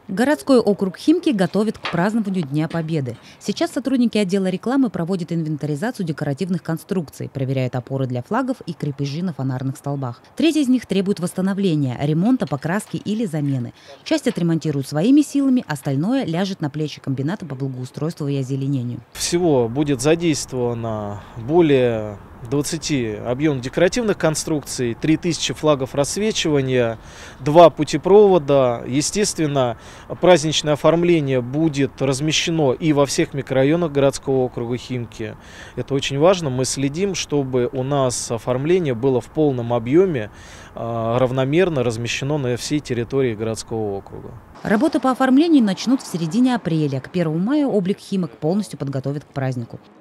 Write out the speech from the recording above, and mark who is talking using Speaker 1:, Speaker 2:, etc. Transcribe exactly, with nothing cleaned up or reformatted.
Speaker 1: Городской округ Химки готовит к празднованию Дня Победы. Сейчас сотрудники отдела рекламы проводят инвентаризацию декоративных конструкций, проверяют опоры для флагов и крепежи на фонарных столбах. Треть из них требует восстановления, ремонта, покраски или замены. Часть отремонтируют своими силами, остальное ляжет на плечи комбината по благоустройству и озеленению.
Speaker 2: Всего будет задействовано более двадцати объемов декоративных конструкций, три тысячи флагов рассвечивания, два путепровода. Естественно, праздничное оформление будет размещено и во всех микрорайонах городского округа Химки. Это очень важно. Мы следим, чтобы у нас оформление было в полном объеме, равномерно размещено на всей территории городского округа.
Speaker 1: Работы по оформлению начнут в середине апреля. К первому мая облик Химок полностью подготовят к празднику.